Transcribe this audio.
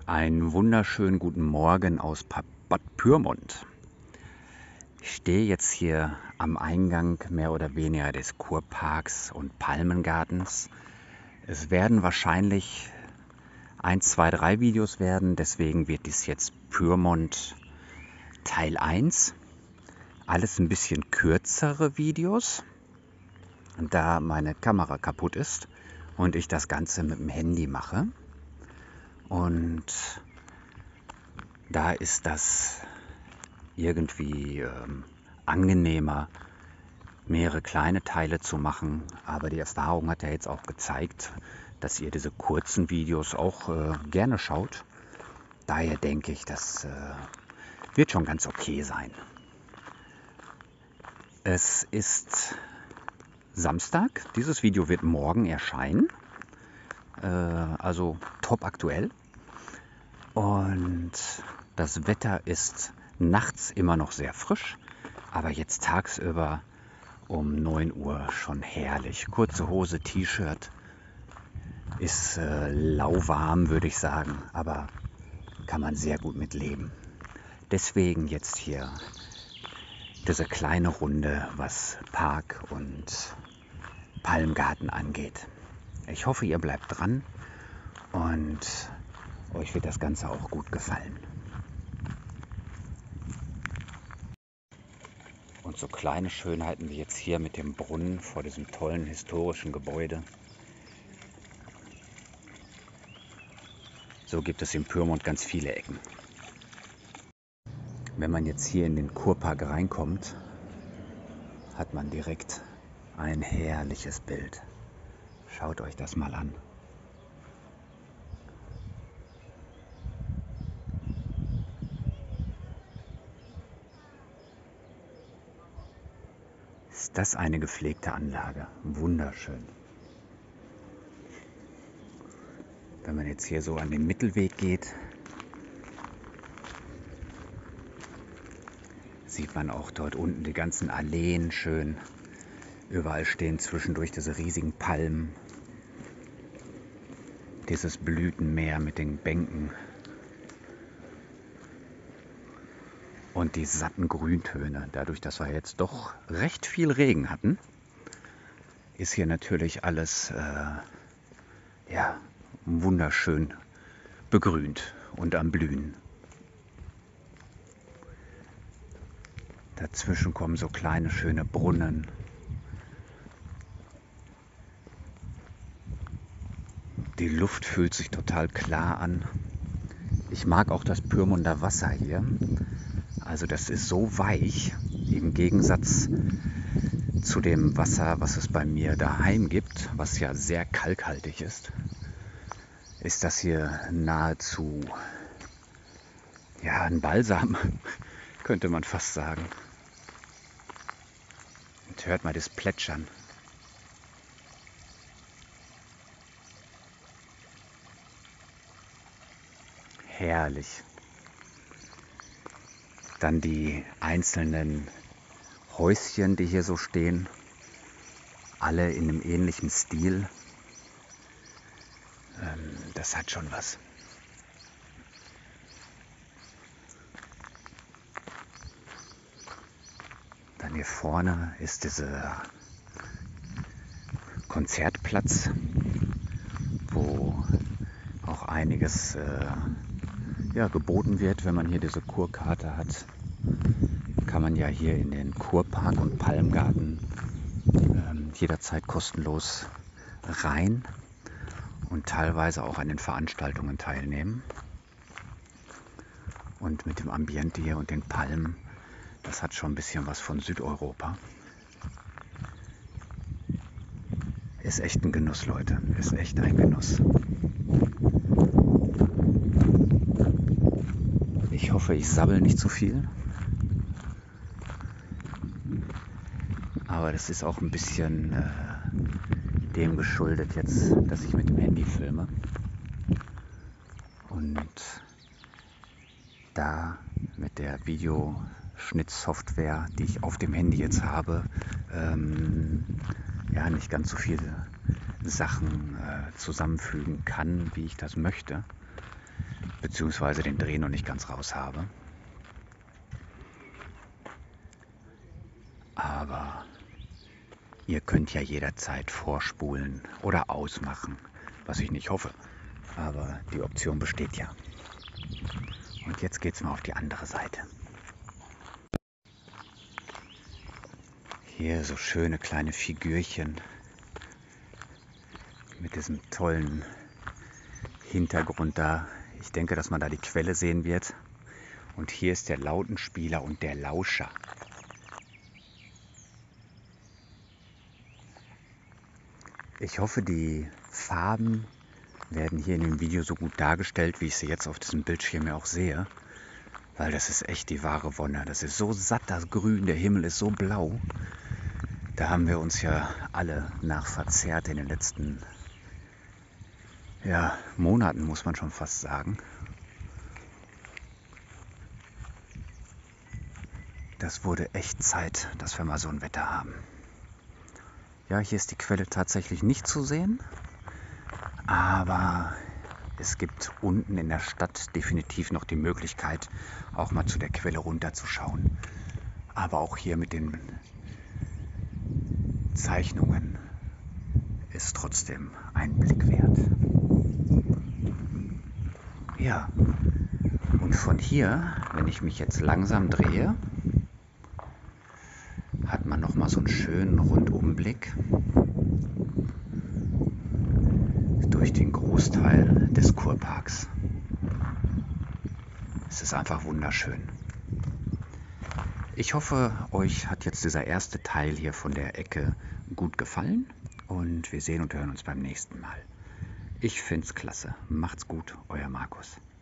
Einen wunderschönen guten Morgen aus Bad Pyrmont. Ich stehe jetzt hier am Eingang mehr oder weniger des Kurparks und Palmengartens. Es werden wahrscheinlich 1, 2, 3 Videos werden, deswegen wird dies jetzt Pyrmont Teil 1. Alles ein bisschen kürzere Videos, da meine Kamera kaputt ist und ich das Ganze mit dem Handy mache. Und da ist das irgendwie angenehmer, mehrere kleine Teile zu machen. Aber die Erfahrung hat ja jetzt auch gezeigt, dass ihr diese kurzen Videos auch gerne schaut. Daher denke ich, das wird schon ganz okay sein. Es ist Samstag. Dieses Video wird morgen erscheinen. Also top aktuell. Und das Wetter ist nachts immer noch sehr frisch, aber jetzt tagsüber um 9 Uhr schon herrlich. Kurze Hose, T-Shirt, ist lauwarm, würde ich sagen, aber kann man sehr gut mit leben. Deswegen jetzt hier diese kleine Runde, was Park und Palmgarten angeht. Ich hoffe, ihr bleibt dran und euch wird das Ganze auch gut gefallen. Und so kleine Schönheiten wie jetzt hier mit dem Brunnen vor diesem tollen historischen Gebäude. So gibt es in Pyrmont ganz viele Ecken. Wenn man jetzt hier in den Kurpark reinkommt, hat man direkt ein herrliches Bild. Schaut euch das mal an. Ist das eine gepflegte Anlage? Wunderschön. Wenn man jetzt hier so an den Mittelweg geht, sieht man auch dort unten die ganzen Alleen schön. Überall stehen zwischendurch diese riesigen Palmen. Dieses Blütenmeer mit den Bänken. Und die satten Grüntöne. Dadurch, dass wir jetzt doch recht viel Regen hatten, ist hier natürlich alles wunderschön begrünt und am Blühen. Dazwischen kommen so kleine schöne Brunnen. Die Luft fühlt sich total klar an. Ich mag auch das Pyrmonder Wasser hier. Also das ist so weich, im Gegensatz zu dem Wasser, was es bei mir daheim gibt, was ja sehr kalkhaltig ist das hier nahezu ein Balsam, könnte man fast sagen. Und hört mal das Plätschern. Herrlich. Dann die einzelnen Häuschen, die hier so stehen, alle in einem ähnlichen Stil. Das hat schon was. Dann hier vorne ist dieser Konzertplatz, wo auch einiges geboten wird. Wenn man hier diese Kurkarte hat, kann man ja hier in den Kurpark und Palmgarten jederzeit kostenlos rein und teilweise auch an den Veranstaltungen teilnehmen. Und mit dem Ambiente hier und den Palmen, das hat schon ein bisschen was von Südeuropa. Ist echt ein Genuss, Leute. Ist echt ein Genuss. Ich hoffe, ich sabbel nicht zu viel. Aber das ist auch ein bisschen dem geschuldet jetzt, dass ich mit dem Handy filme. Und da mit der Videoschnittsoftware, die ich auf dem Handy jetzt habe, nicht ganz so viele Sachen zusammenfügen kann, wie ich das möchte. beziehungsweise den Dreh noch nicht ganz raus habe. Aber ihr könnt ja jederzeit vorspulen oder ausmachen, was ich nicht hoffe. Aber die Option besteht ja. Und jetzt geht's mal auf die andere Seite. Hier so schöne kleine Figürchen mit diesem tollen Hintergrund da. Ich denke, dass man da die Quelle sehen wird. Und hier ist der Lautenspieler und der Lauscher. Ich hoffe, die Farben werden hier in dem Video so gut dargestellt, wie ich sie jetzt auf diesem Bildschirm ja auch sehe. Weil das ist echt die wahre Wonne. Das ist so satt, das Grün, der Himmel ist so blau. Da haben wir uns ja alle nach verzerrt in den letzten Monaten, muss man schon fast sagen. Das wurde echt Zeit, dass wir mal so ein Wetter haben. Ja, hier ist die Quelle tatsächlich nicht zu sehen, aber es gibt unten in der Stadt definitiv noch die Möglichkeit, auch mal zu der Quelle runterzuschauen. Aber auch hier mit den Zeichnungen ist trotzdem ein Blick wert. Ja, und von hier, wenn ich mich jetzt langsam drehe, hat man noch mal so einen schönen Rundumblick durch den Großteil des Kurparks. Es ist einfach wunderschön. Ich hoffe, euch hat jetzt dieser erste Teil hier von der Ecke gut gefallen und wir sehen und hören uns beim nächsten Mal. Ich find's klasse. Macht's gut, euer Markus.